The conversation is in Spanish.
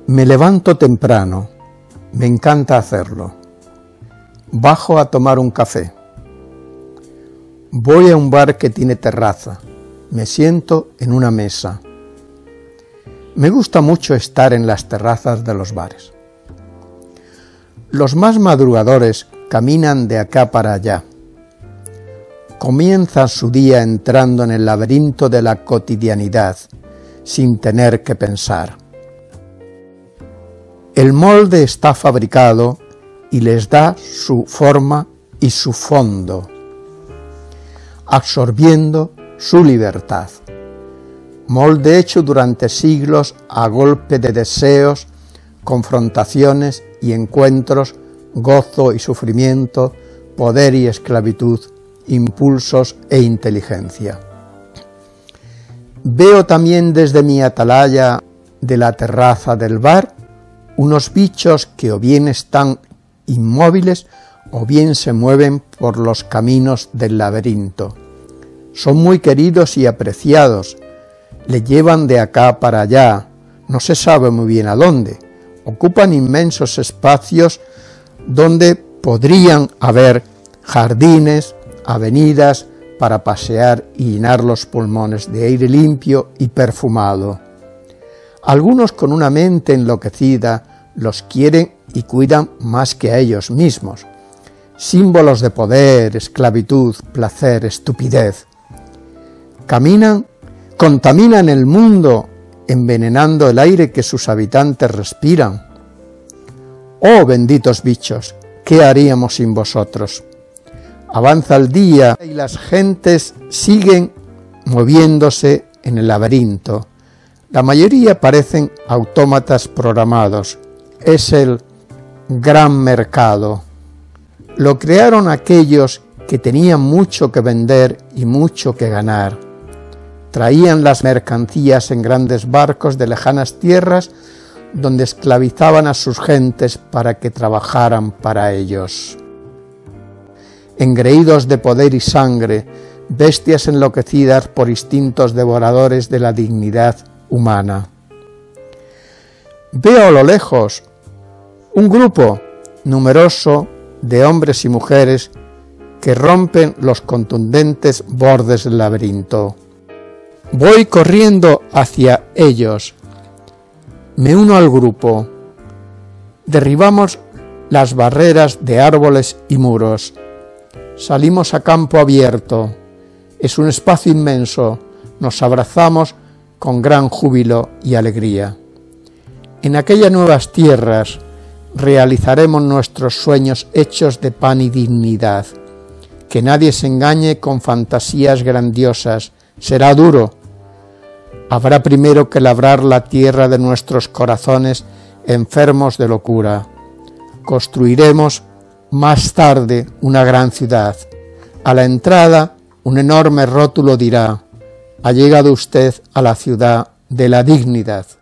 Me levanto temprano, me encanta hacerlo. Bajo a tomar un café. Voy a un bar que tiene terraza, me siento en una mesa. Me gusta mucho estar en las terrazas de los bares. Los más madrugadores caminan de acá para allá. Comienzan su día entrando en el laberinto de la cotidianidad, sin tener que pensar. El molde está fabricado y les da su forma y su fondo, absorbiendo su libertad. Molde hecho durante siglos a golpe de deseos, confrontaciones y encuentros, gozo y sufrimiento, poder y esclavitud, impulsos e inteligencia. Veo también desde mi atalaya de la terraza del bar unos bichos que o bien están inmóviles o bien se mueven por los caminos del laberinto. Son muy queridos y apreciados, le llevan de acá para allá, no se sabe muy bien a dónde, ocupan inmensos espacios donde podrían haber jardines, avenidas para pasear y llenar los pulmones de aire limpio y perfumado. Algunos con una mente enloquecida los quieren y cuidan más que a ellos mismos. Símbolos de poder, esclavitud, placer, estupidez. Contaminan el mundo, envenenando el aire que sus habitantes respiran. ¡Oh, benditos bichos! ¿Qué haríamos sin vosotros? Avanza el día y las gentes siguen moviéndose en el laberinto. La mayoría parecen autómatas programados. Es el gran mercado. Lo crearon aquellos que tenían mucho que vender y mucho que ganar. Traían las mercancías en grandes barcos de lejanas tierras donde esclavizaban a sus gentes para que trabajaran para ellos. Engreídos de poder y sangre, bestias enloquecidas por instintos devoradores de la dignidad humana. Veo a lo lejos un grupo numeroso de hombres y mujeres que rompen los contundentes bordes del laberinto. Voy corriendo hacia ellos. Me uno al grupo. Derribamos las barreras de árboles y muros. Salimos a campo abierto. Es un espacio inmenso. Nos abrazamos con gran júbilo y alegría. En aquellas nuevas tierras realizaremos nuestros sueños hechos de pan y dignidad. Que nadie se engañe con fantasías grandiosas. Será duro. Habrá primero que labrar la tierra de nuestros corazones enfermos de locura. Construiremos más tarde una gran ciudad. A la entrada, un enorme rótulo dirá: ha llegado usted a la ciudad de la dignidad.